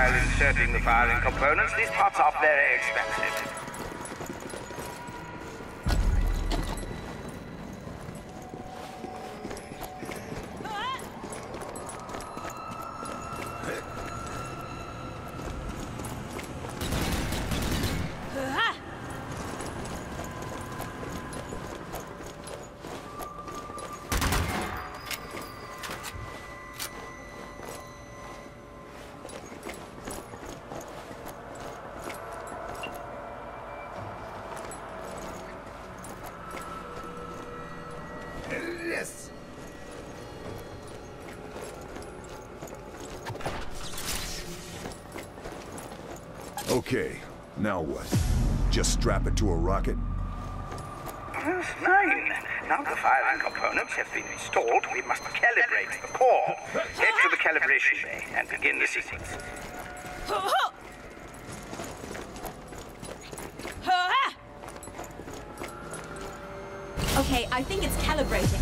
while inserting the firing components, these parts are very expensive. Okay, now what? Just strap it to a rocket? Yes, 9. Now the firing components have been installed, we must calibrate the core. Head to the calibration bay and begin the sequence. Okay, I think it's calibrating.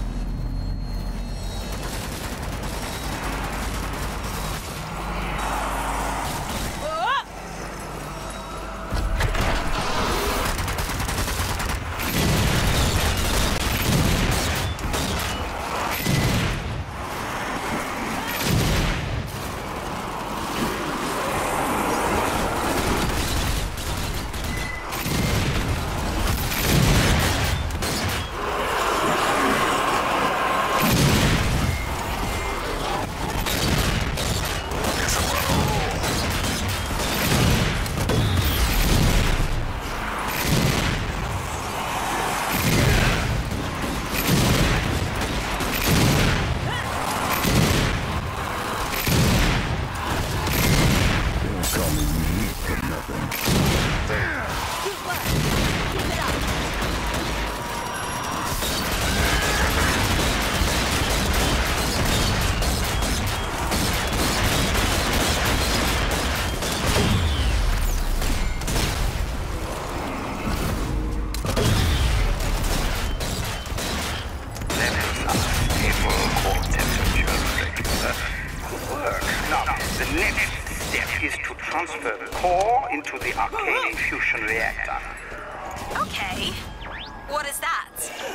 Transfer the core into the arcane fusion reactor. Okay. What is that?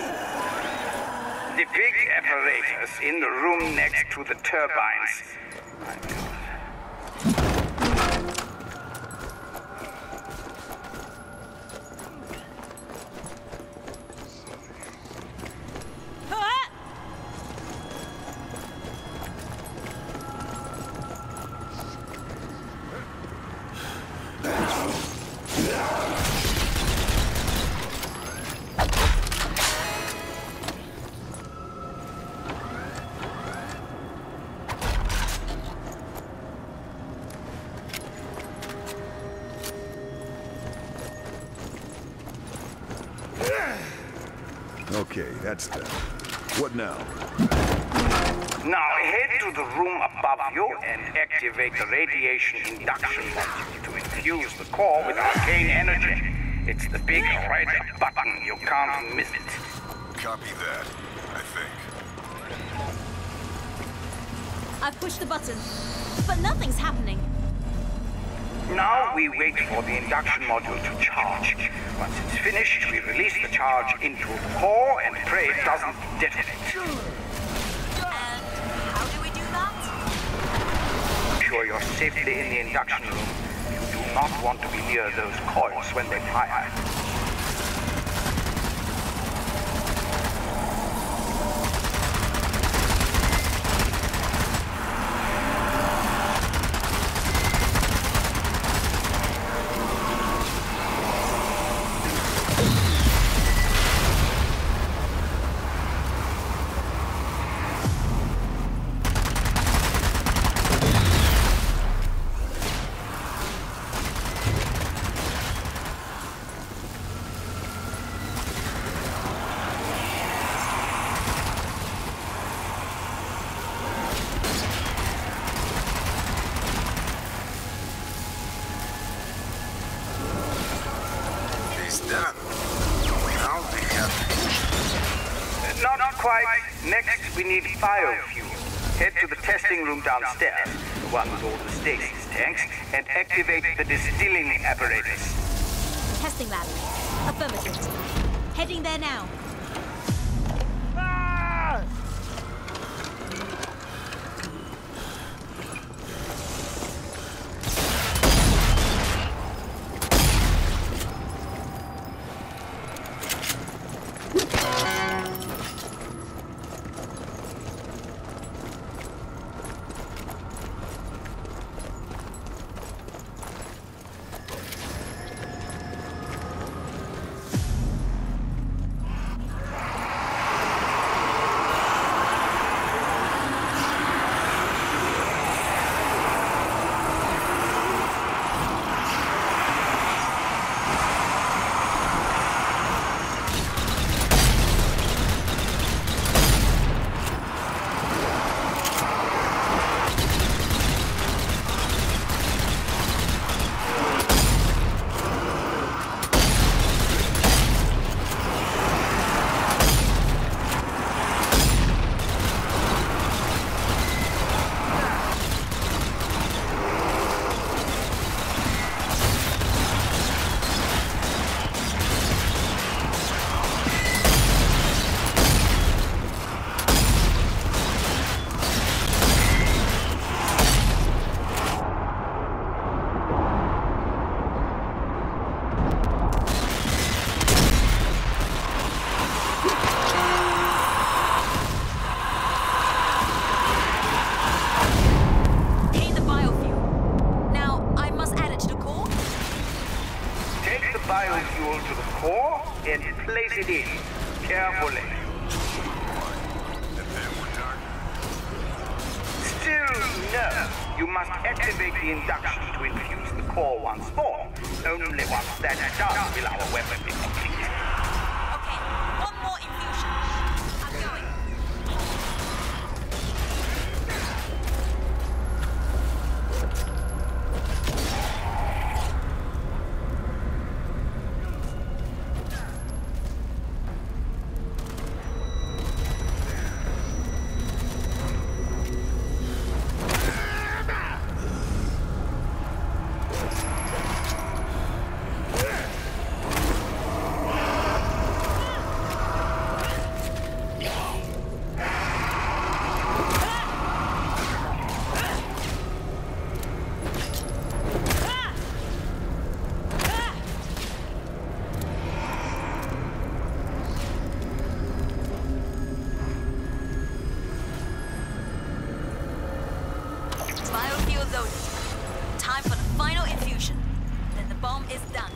The big apparatus in the room next to the turbines. My God. Okay, that's done. What now? Now head to the room above you and activate the radiation induction module to infuse the core with arcane energy. It's the big red button. You can't miss it. Copy that, I think. I pushed the button, but nothing's happening. Now we wait for the induction module to charge. Once it's finished, we release the charge into the core and pray it doesn't detonate. And how do we do that? Ensure you're safely in the induction room. You do not want to be near those coils when they fire. Done. Now we have fusion. Not quite. Next, we need biofuel. Head to the testing room downstairs, the one with all the stasis tanks. tanks and activate the distilling apparatus. Testing lab. Affirmative. Heading there now. Biofuel to the core and place it in carefully. Still no. You must activate the induction to infuse the core once more. Only once that is done will our weapon be complete. Okay, one more infusion. I'm going. Biofuel loaded. Time for the final infusion. Then the bomb is done.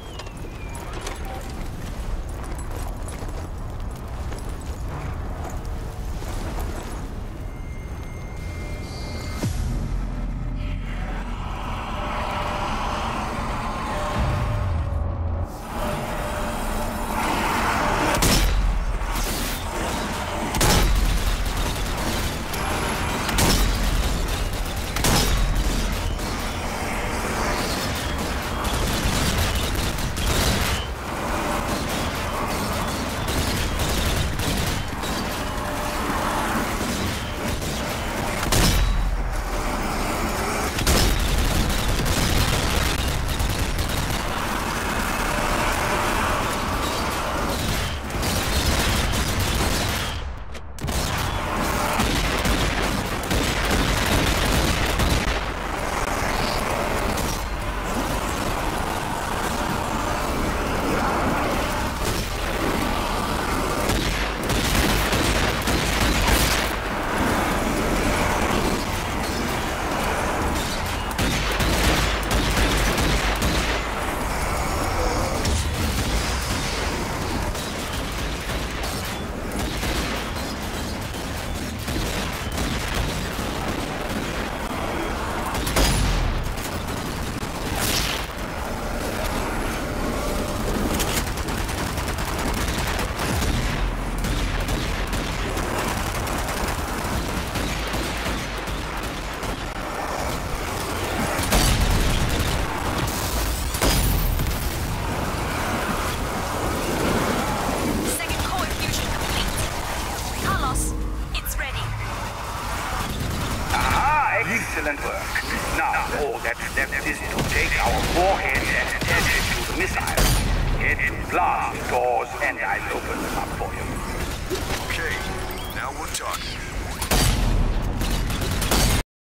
Excellent work. Now, that's missiles. Head to blast doors and I'll open them up for you. Okay, now we're talking.